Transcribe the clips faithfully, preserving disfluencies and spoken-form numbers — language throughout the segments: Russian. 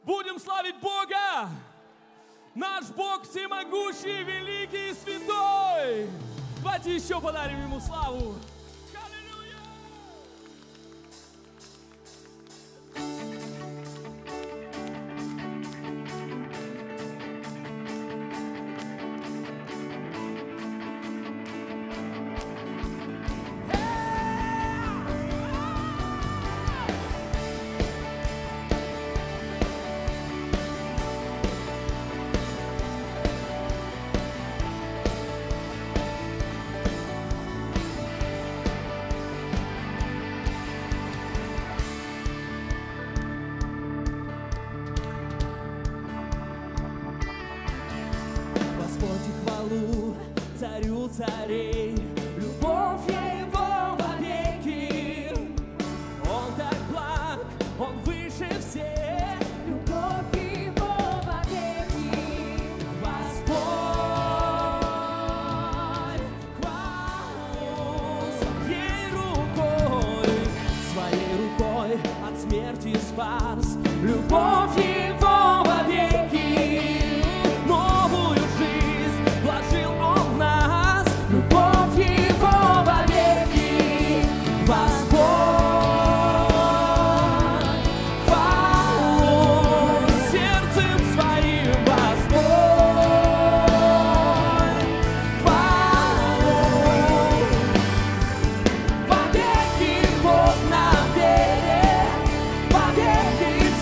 Будем славить Бога! Наш Бог всемогущий, великий и святой! Давайте еще подарим Ему славу! Царю царей, любовь Его вовеки. Он так благ, Он выше всех, любовь Его вовеки. Господь, хвалу своей рукой, своей рукой от смерти спас, любовь Его вовеки. Новую жизнь вложил Он в нас, любовь Его вовеки. Господь, хвалу сердцем своим, Господь, хвалу вовеки. Бог нам верен, вовеки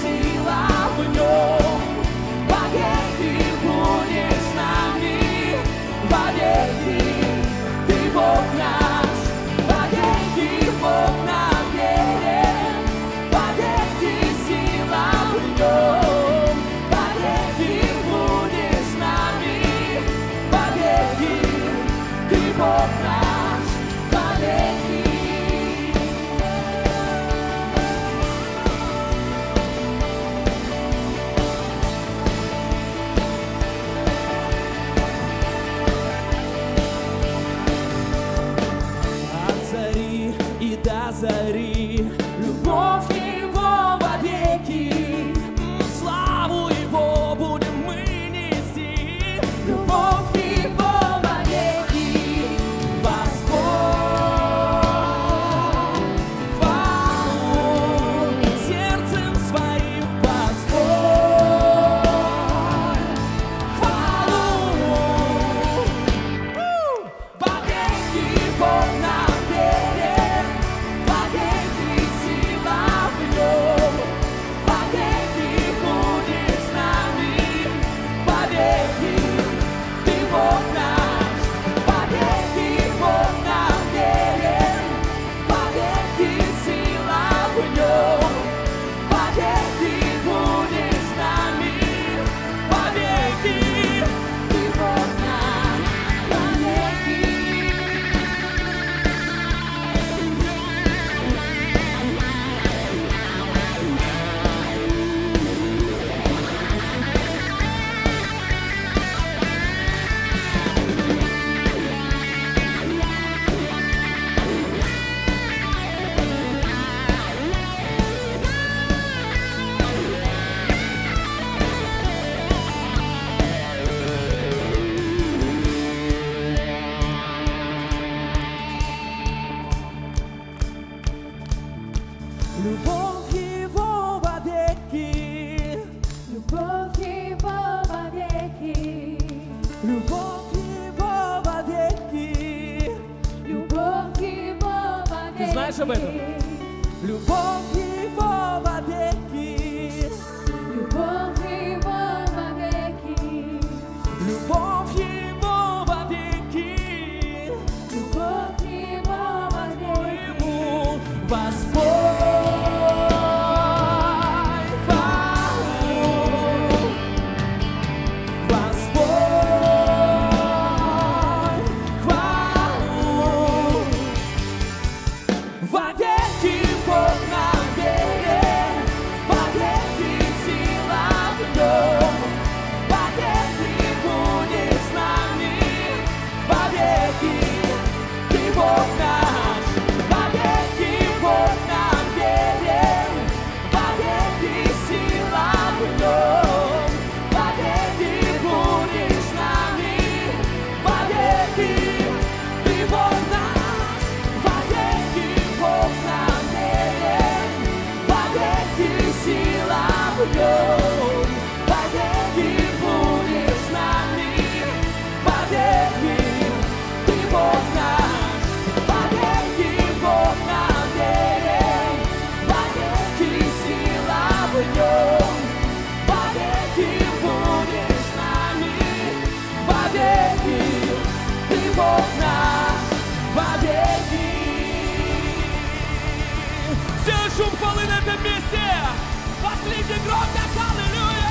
Давайте громко аллилуйя!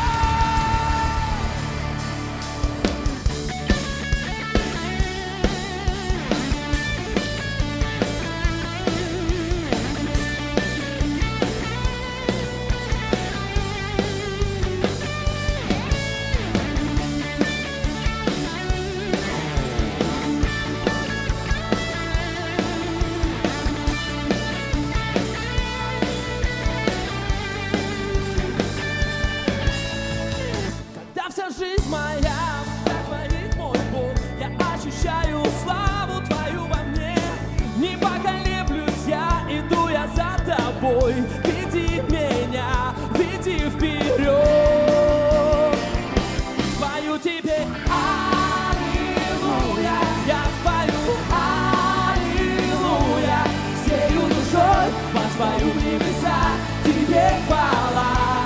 Вся жизнь моя, как творит мой Бог, я ощущаю славу Твою во мне. Не поколеблюсь я, иду я за Тобой. Веди меня, веди вперед. Пою Тебе аллилуйя, я пою аллилуйя. Всею душой воспою в небеса, Тебе хвала.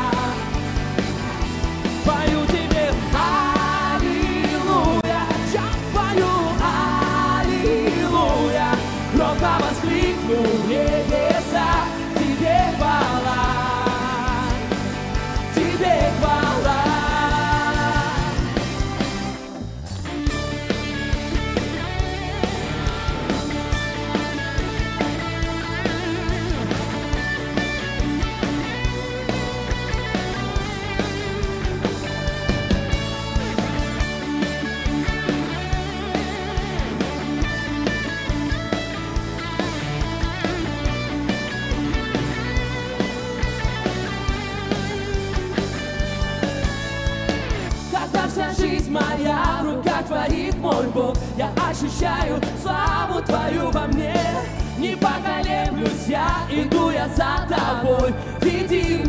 Пою Тебе аллилуйя, я пою аллилуйя. Громко воскликну небеса, Тебе хвала, Тебе хвала. Вся жизнь моя в руках Твоих, мой Бог, я ощущаю славу Твою во мне. Не поколеблюсь я, иду я за Тобой. Веди